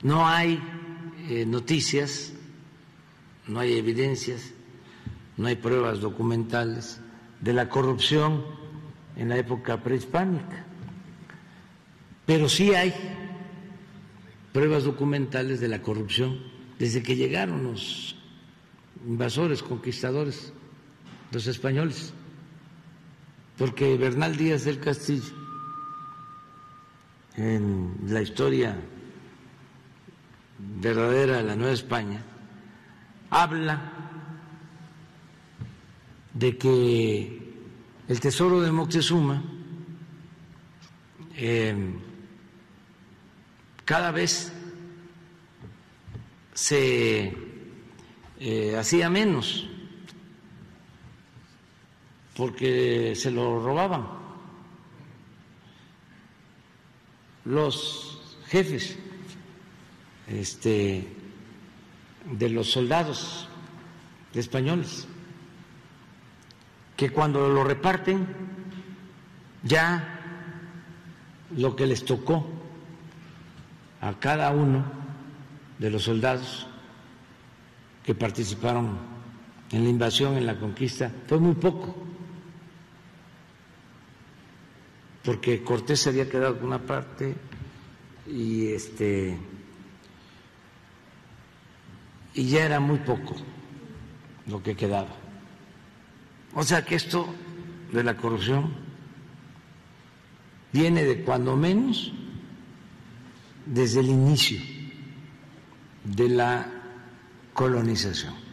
no hay noticias, no hay evidencias, no hay pruebas documentales de la corrupción en la época prehispánica, pero sí hay pruebas documentales de la corrupción desde que llegaron los invasores, conquistadores, los españoles, porque Bernal Díaz del Castillo, en la historia verdadera de la Nueva España, habla de que el tesoro de Moctezuma cada vez se hacía menos porque se lo robaban los jefes de los soldados españoles, que cuando lo reparten ya lo que les tocó a cada uno de los soldados que participaron en la invasión, en la conquista, fue muy poco, porque Cortés se había quedado con una parte y ya era muy poco lo que quedaba. O sea que esto de la corrupción viene de cuando menos desde el inicio de la colonización.